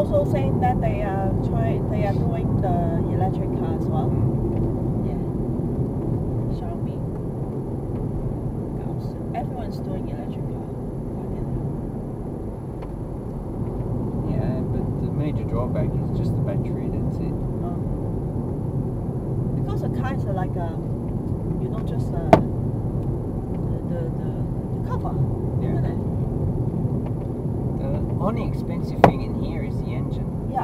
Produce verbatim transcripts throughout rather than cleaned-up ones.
also saying that they are trying, they are doing the electric car as well. Yeah. Xiaomi. Everyone's doing electric car. Yeah, but the major drawback is just the battery. That's it. Oh. Because the car is like a, you know, just a, the the the, the cover, Yeah. isn't it? The only expensive thing in here is the engine. Yeah.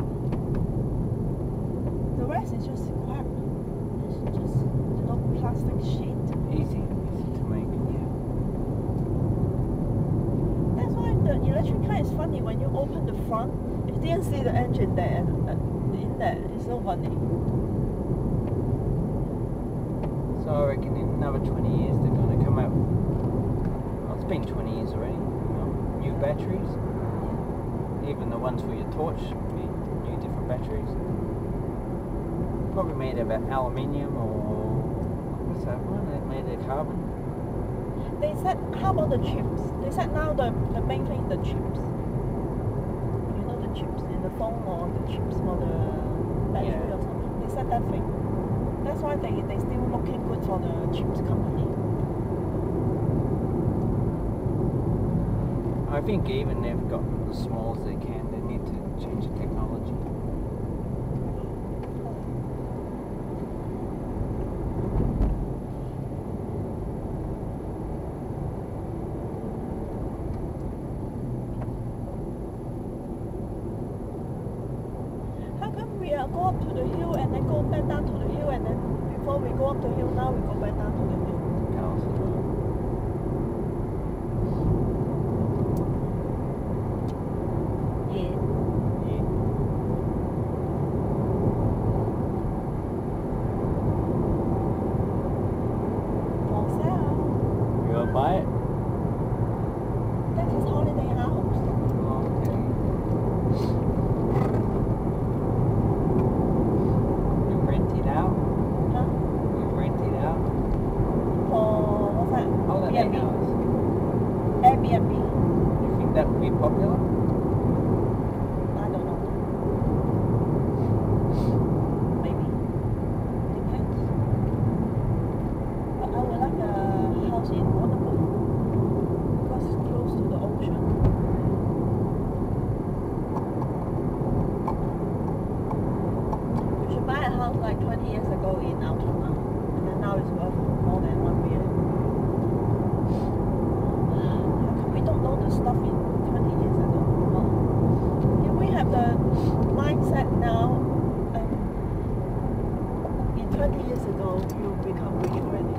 The rest is just crap. It's just, you know, plastic sheet. Easy, easy to make. Yeah. That's why the electric car is funny. When you open the front, you didn't see the engine there. uh, In there, it's so funny. So I reckon in another twenty years they're going to come out. Well, it's been twenty years already. You know, new batteries. Even the ones for your torch, be new different batteries. Probably made of aluminium or what's that one? They made of carbon. They said, how about the chips? They said now the, the main thing is the chips. You know the chips in the phone or the chips for the battery Yeah. or something. They said that thing. That's why they they still looking good for the chips company. I think even they've got as small as they can, they need to change the technology. How come we are go up to the hill and then go back down to the hill and then before we go up the hill now we go back down to the hill? Cars. Yeah. Yeah. For sale. You want to buy it? That is holiday house. Okay. You rent it out? Huh? You rent it out? For what's that? Holiday Airbnb. house. Airbnb. You think that would be popular? I don't know. Maybe. Depends. But I would like a house in Monaco because it's close to the ocean. You should buy a house like twenty years ago in Altona, and then now it's worth more than one million. How come we don't know the stuff in twenty years ago? Huh? If we have the mindset now, um, in twenty years ago, you become rich already.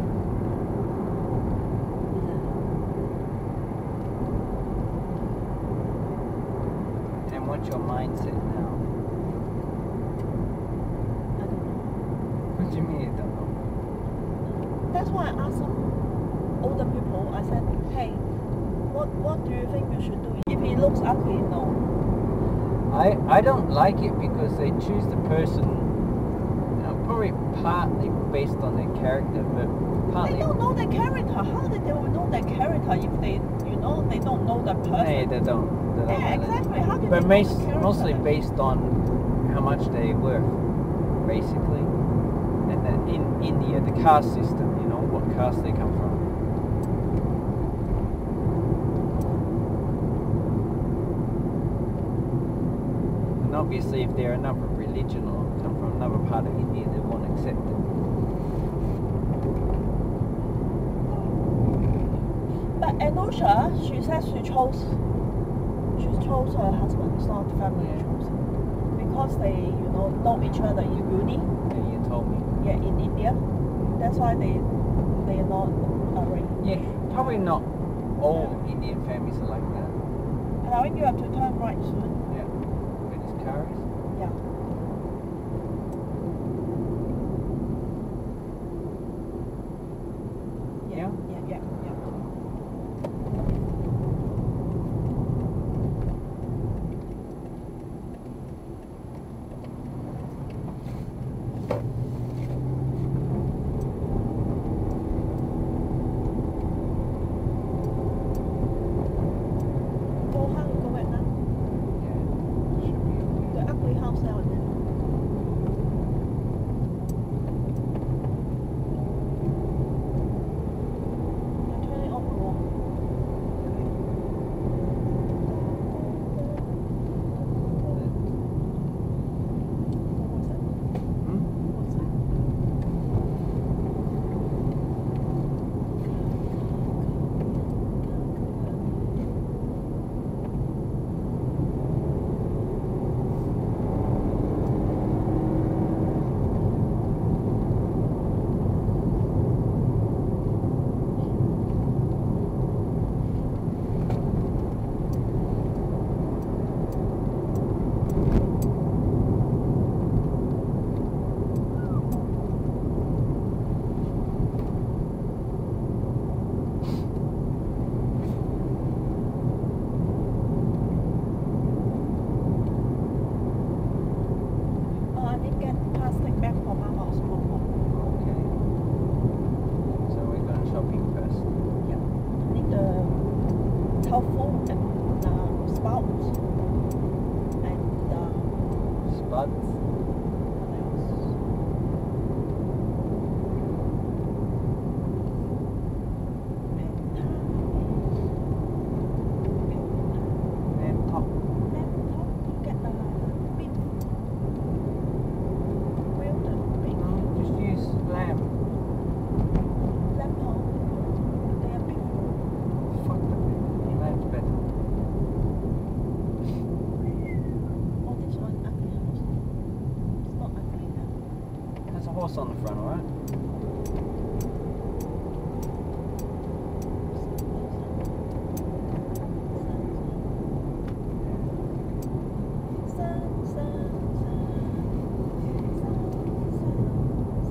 And what's your mindset now? I don't know. What do you mean you don't know? That's why I asked some older people, I said, hey, what, what do you think you should do? If he looks ugly, no. I, I don't like it because they choose the person, you know, probably partly based on their character, but They partly... don't know their character. How did they know their character if they, you know, they don't know the person? Hey, they don't. They don't Yeah, really. exactly. How did But they know mas- the character? mostly based on how much they worth, basically. And then in India, the caste system, you know, what caste they come from. And obviously, if they're another religion or come from another part of India, they won't accept it. But Anosha, she says she chose, she chose her husband. It's not the family Yeah. chose him. Because they, you know, know each other in uni. Yeah, you told me. Yeah, in India. That's why they, they are not arranged. Yeah, probably not all Indian families are like that. And I think you have to turn right soon. Yeah. Where this car is? Yeah. Yeah. Yeah, yeah, yeah. Go how you go back now? Yeah. Should be okay. The spout. And uh, Spuds. what else? And top. Laptop, you get a beef. Wilted beef. No, just use lamb. Laptop. They are beef. Fuck the beef. Lamb's better. Oh, this one ugly house. It's not ugly now. There's a horse on the front, alright? Sun, sun, sun, sun, sun,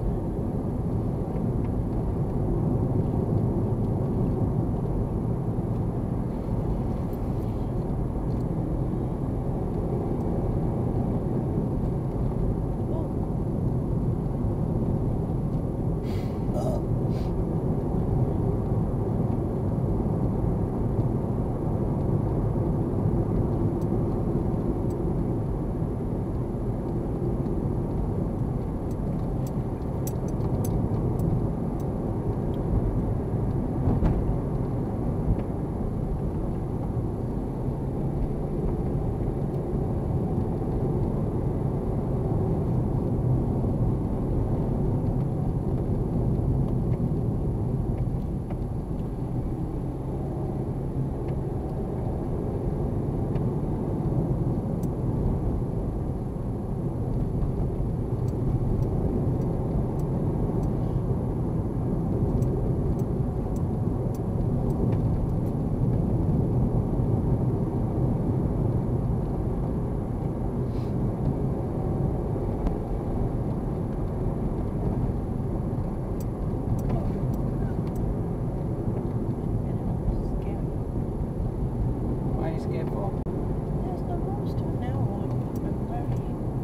Why are you scared for? There's the roads too narrow. I'm very,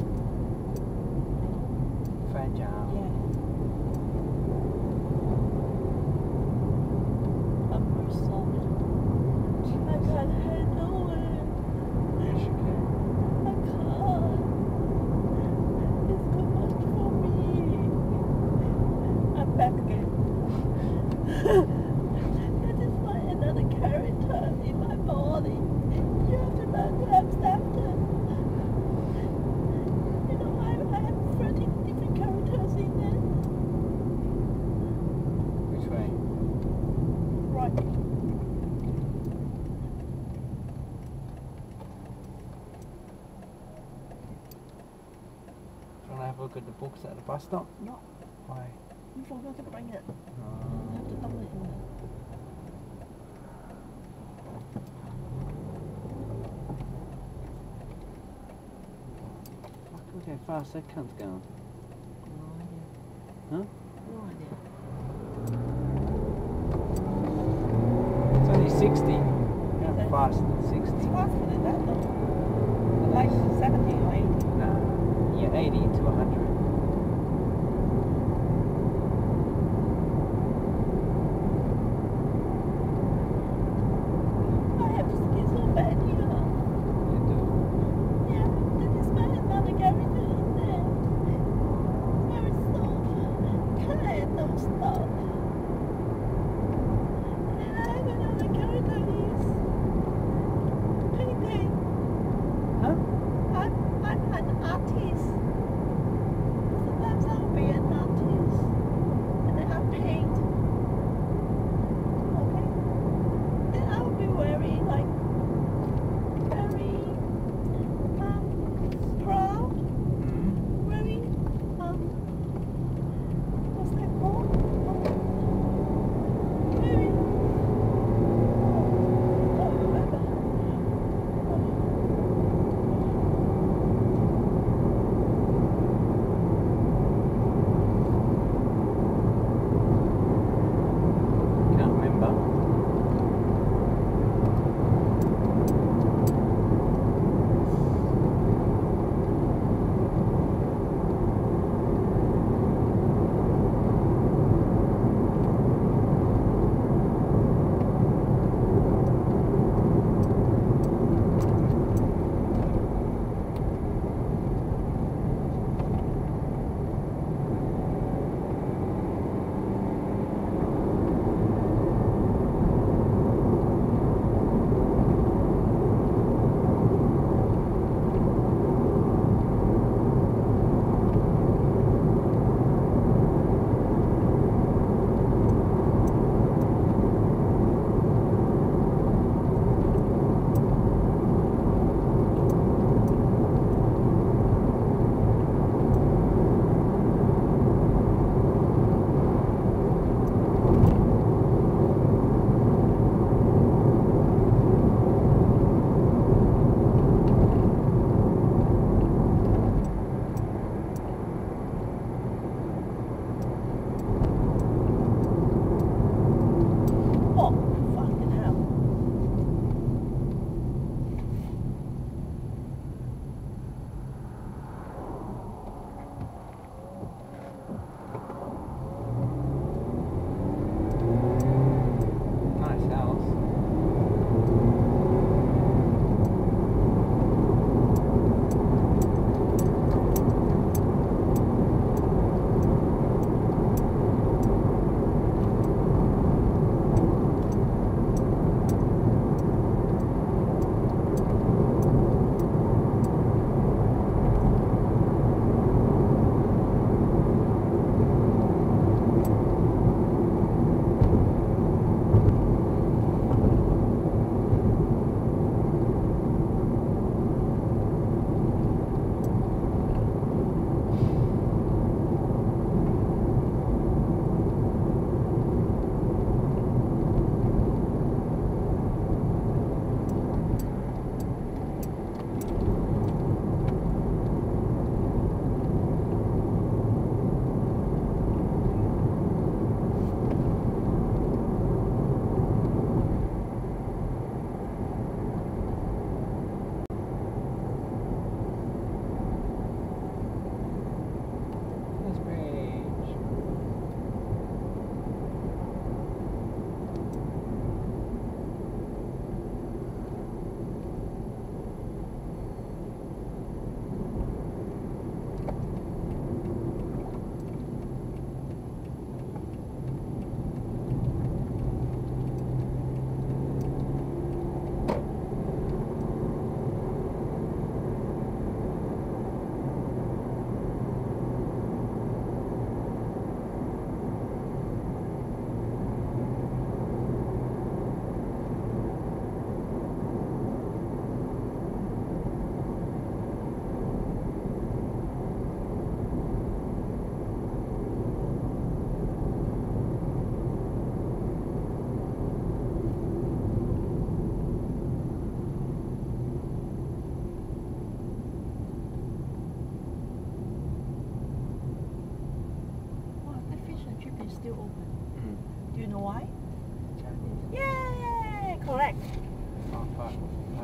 Fragile. yeah. I'm very soft. I can't handle it. Yes, you can. I can't. It's too much for me. I'm back again. That is why another character in my body. You have to learn to accept it. You know, I, I have thirteen different characters in it. Which way? Right. Do you want to have a look at the books at the bus stop? No, Why? you forgot to bring it. Uh, I have to dump it in there. fuck, look how fast that cunt's going. No idea. Huh? No idea. It's only sixty. How Okay. fast is sixty? It's faster than that though. Like seventy or eighty. Nah. Yeah, eighty to one hundred. I have schizophrenia. You do. Yeah, that is why another character in there. Very soft, kind of stuff. And I have another character is painting. Huh? I'm, I'm an artist.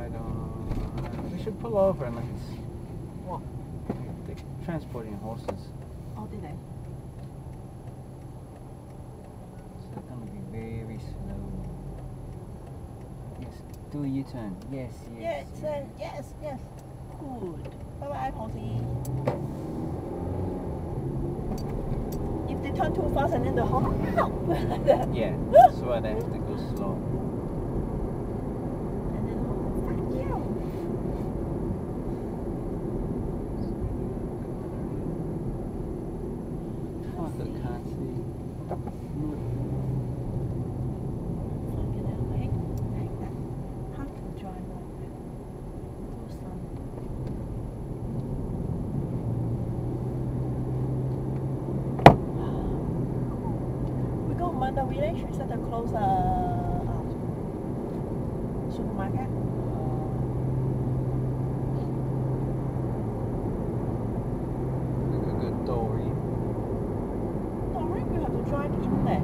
right on. We should pull over and let's. Well, they're transporting horses. Oh, did they? So they're going to be very slow. Yes, do a U-turn. Yes, yes. Yes, uh, yes, yes. Good. Bye bye, Posy. If they turn too fast and then the horse. Yeah, that's why they have to go slow. And then the horse, thank you. Oh, I can't see. Fucking hell, I hate, I hate that. How to drive like that? Do some. We go Mernda village, is that a close uh, uh, supermarket? Like a good dory. No, really, we have to drive in there.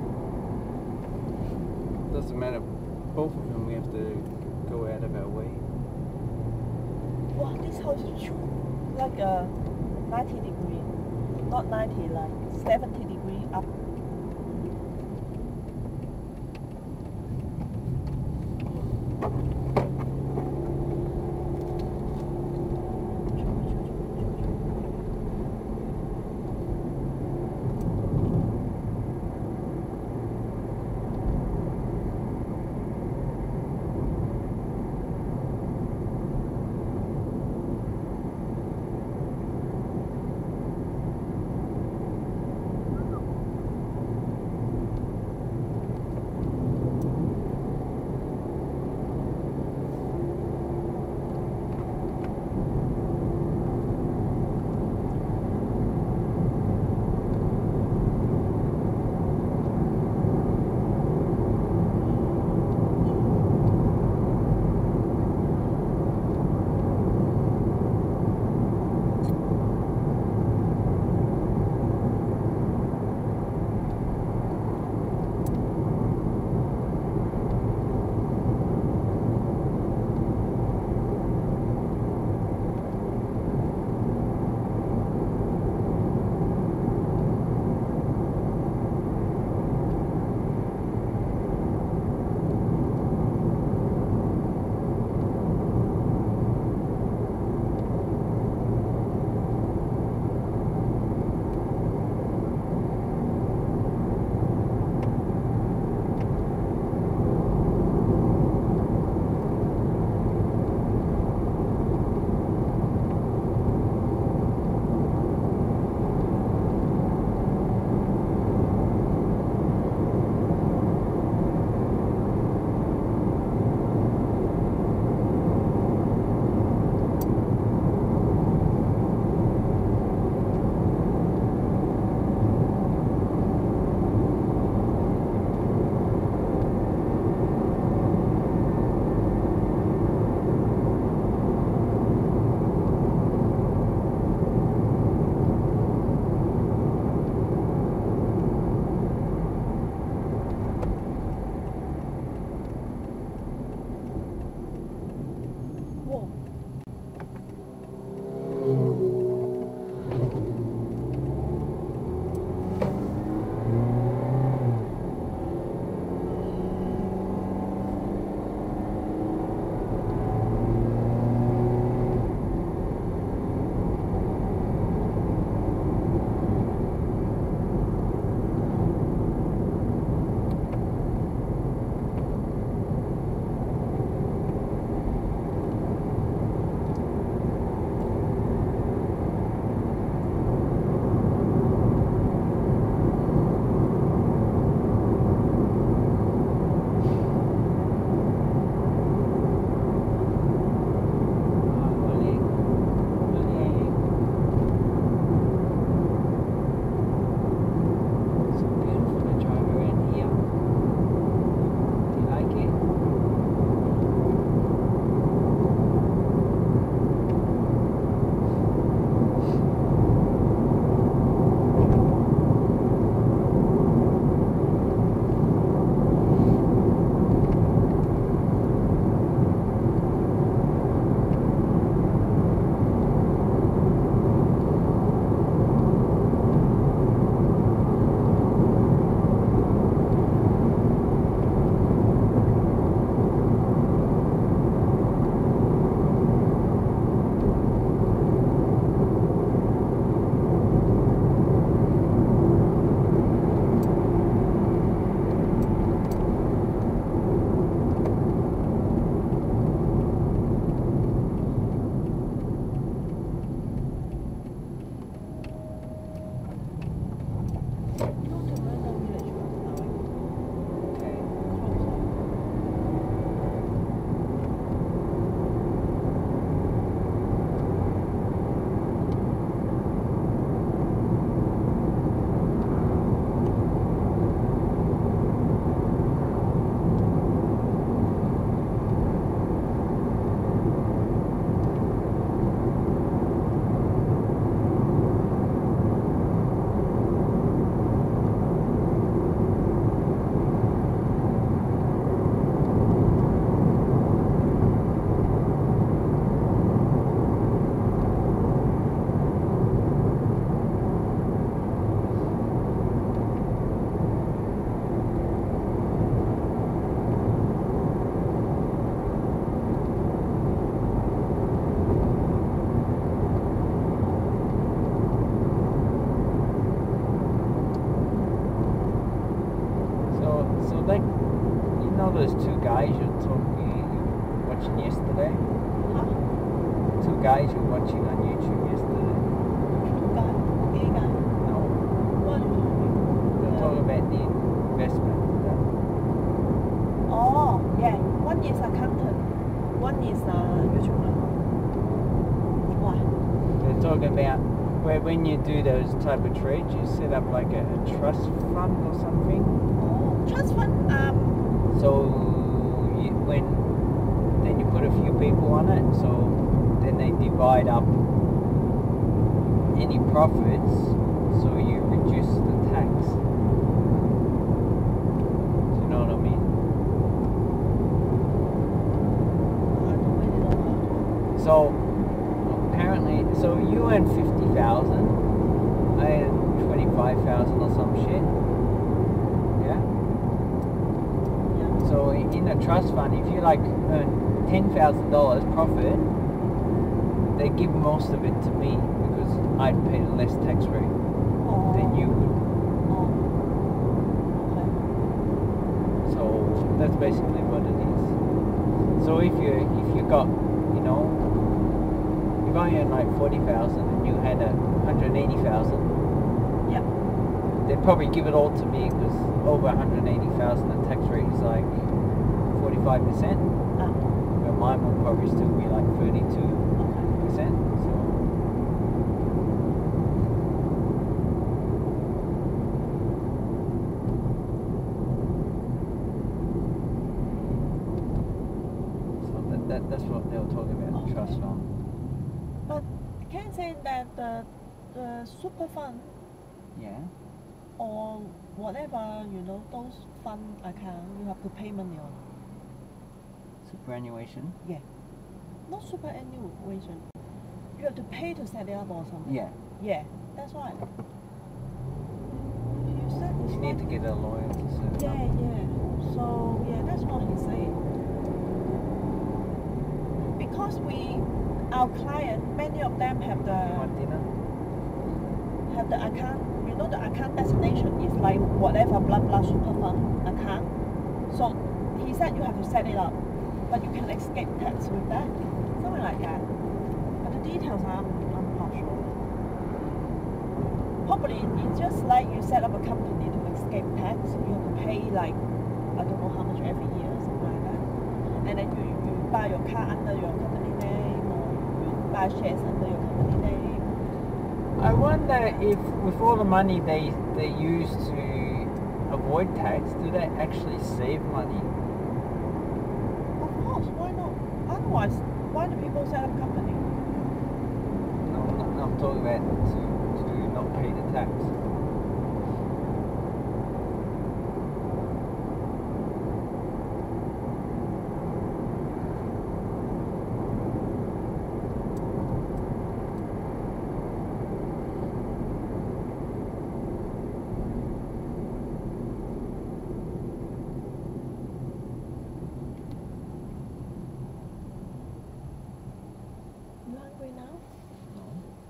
Doesn't matter. Both of them we have to go out of our way. Wow, this house is like a ninety degree, not ninety, like seventy degree up. guys you were watching on YouTube yesterday? Two guy, gay guy. No. What? They were talking about the investment. Oh, yeah. One is accountant. One is uh, YouTuber. Why? They're talking about where when you do those type of trades, you set up like a, a trust fund or something. Oh, trust fund. Um. So you, when then you put a few people on it, so then they divide up any profits, so you reduce the tax. Do you know what I mean? I don't really know. So apparently, so you earn fifty thousand, I earn twenty-five thousand or some shit. Yeah. Yeah. So in a trust fund, if you like earn ten thousand dollars profit, they give most of it to me because I'd pay the less tax rate Oh. than you would. Oh. Okay. So that's basically what it is. So if you if you got, you know, if I earn like forty thousand and you had a hundred eighty thousand, Yeah. they'd probably give it all to me because over one hundred eighty thousand the tax rate is like forty-five percent. Ah. But mine will probably still be like thirty-two percent. So so that, that that's what they were talking about, Okay. trust fund. But can you say that the the super fund Yeah. or whatever, you know, those fund account, you have to pay money on? Superannuation. Yeah. Not superannuation. You have to pay to set it up or something. Yeah. Yeah, that's right. You said it's You need like- to get a lawyer to set it Yeah, up. yeah. So yeah, that's what he said. Because we, our client, many of them have the Want dinner? have the account. You know, the account destination is like whatever blah blah super fund account. So he said you have to set it up, but you can escape tax with that, something like that. But the details I'm I'm not sure. Probably it's just like you set up a company to escape tax. You have to pay like I don't know how much every year, something like that. And then you, you buy your car under your company name, or you buy shares under your company name. I wonder if with all the money they they use to avoid tax, do they actually save money? Of course, why not? Otherwise, why do people set up company? No, I'm, not, I'm talking about to to not pay the tax. You hungry now? No.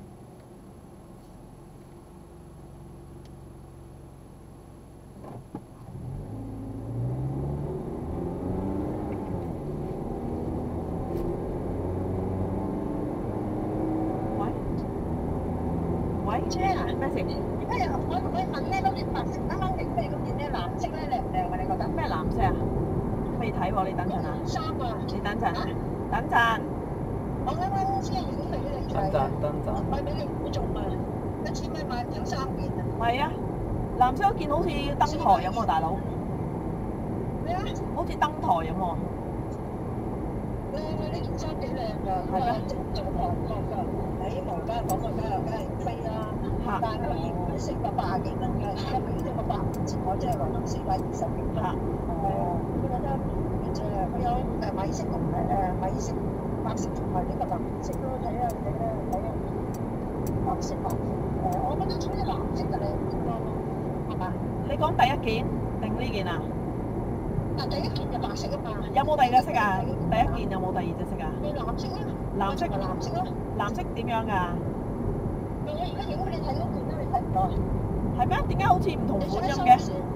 Why? Why? 車啊， 咩事？ 而家又我我問咧，嗰件白色啱啱影俾嗰件咧藍色咧靚唔靚啊？你覺得？ 咩藍色啊？未睇喎，你等陣啊！ 衫啊！ 你等陣，等陣。 我啱啱先影俾你睇。 等陣等陣。 買俾你估中啊！一千蚊買兩三件啊！ 係啊，藍色嗰件好似燈台咁喎，大佬， 咩啊？ 好似燈台咁喎。 靚啊！呢件衫幾靚㗎，咁啊做做韓國㗎，喺無間房啊，梗係梗係飛啦。 嚇但係佢原本四百八十幾蚊嘅，而家俾咗個八五折，我即係話都四百二十幾蚊。 嚇。 係啊，佢覺得誒佢有誒米色同誒誒米色、白色同埋呢個藍色都睇下睇下睇下白色白誒，我覺得好似藍色嘅靚啲咯，係嘛？ 你講第一件定呢件啊？ 啊，第一件就白色啊嘛。 有冇第二個色啊？第一件有冇第二隻色啊？ 你藍色啊？ 藍色咪藍色咯。 藍色點樣㗎？ 我而家影俾你睇嗰件都你睇唔到。 係咩？點解好似唔同你款咁嘅？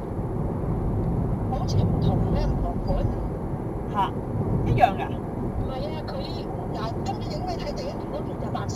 好似唔同嘅唔同款。 嚇，一樣㗎？ 唔係啊，佢嗱今日影俾你睇第一件嗰件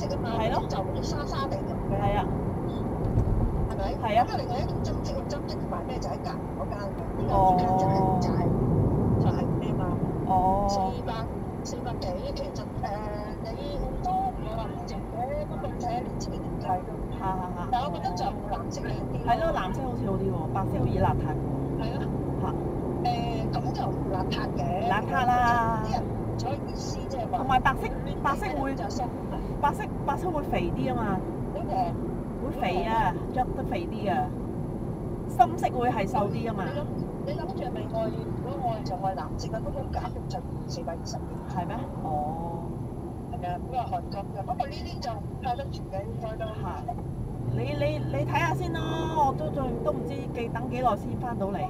色啊嘛， 係咯就啲沙沙地咁嘅， 係啊， 係咪？ 係啊咁另外一件針織，針織同埋咩就喺隔離嗰間嘅，呢哦間就係就係就係咩嘛？ 哦， 四百四百幾，其實誒、呃、你好多唔係話唔值嘅，不過你睇下你自己點計咯。 嚇嚇嚇。 但係我覺得就藍色靚啲。 係咯，藍色好似好啲喎，白色好似邋遢喎。 係咯。 嚇。 誒咁就唔邋遢嘅。 邋遢啦。 啲人誤咗意思即係話。 同埋白色白色會就鬆。 白色白色會肥啲啊嘛。 會嘅。 會肥啊，着得肥啲啊。深色會係瘦啲啊嘛。 你諗住係咪愛？如果愛就愛藍色啊，咁樣減到就四百二十幾。 係咩？哦。 係啊，咁啊韓國嘅，不過呢啲就派得住嘅應該都。 係。你你你睇下先咯，我都仲都唔知幾等幾耐先翻到嚟。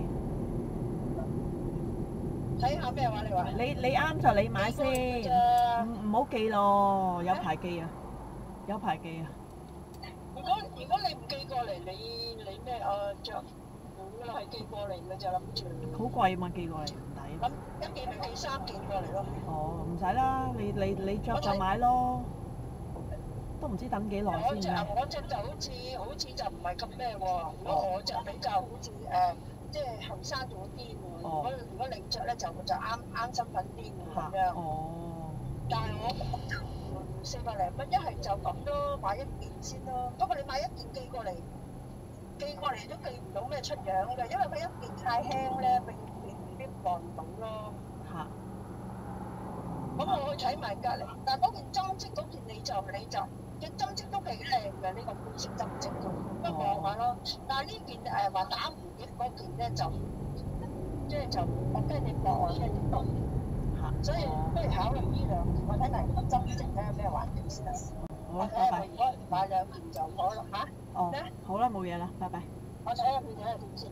睇下咩話你話？ 你你啱就你買先，唔唔好寄咯，有排寄啊，有排寄啊。 如果如果你唔寄過嚟，你你咩啊着？如果係寄過嚟嘅就諗住。好貴嘛，寄過嚟唔抵。 咁一寄咪寄三件過嚟咯。 哦，唔使啦，你你你着就買咯。都唔知等幾耐先。 我隻我隻就好似好似就唔係咁咩喎。如果我隻比較好似誒，即係後生咗啲喎。如果如果你着咧就就啱啱身份啲喎咁樣。哦。但係我就四百零蚊，一係就咁咯，買一件先咯。不過你買一件寄過嚟，寄過嚟都寄唔到咩出樣嘅，因為佢一件太輕咧，未未未必放到咯。嚇。咁我去睇埋隔離，但係嗰件針織嗰件你就你就。嘅針織都幾靚嘅，呢個配色針織都，不過望下咯。但係呢件誒話打唔結嗰件咧就，即係就我驚你薄，我驚你凍。嚇！所以不如考慮呢兩件，我睇埋個針織睇下咩環境先啦。好啊，拜拜。如果買兩件就好啦嚇。 哦。咩？好啦，冇嘢啦，拜拜。 我睇下片睇下點先。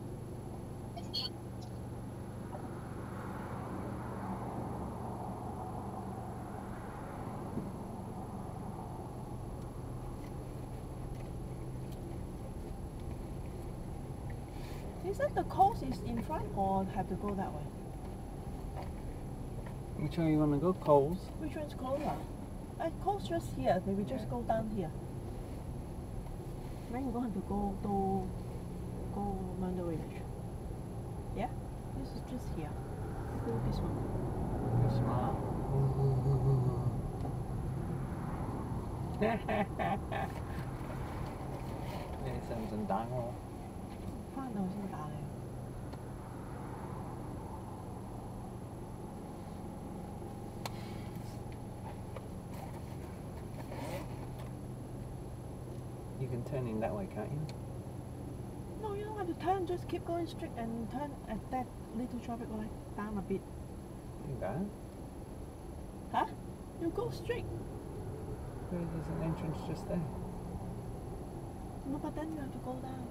Is it the coast is in front or have to go that way? Which way you want to go, Coles? Which one's closer? Uh, coast just here. Maybe just go down here. Then we're going to go to go Mernda Range. Yeah, this is just here. Go this one. You're smart. 你信唔信打我？ 翻到先打你。 You can turn in that way, can't you? No, you don't have to turn. Just keep going straight and turn at that little traffic light down a bit. You go. Huh? You go straight. There's an entrance just there. No, but then you have to go down.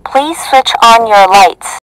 Please switch on your lights.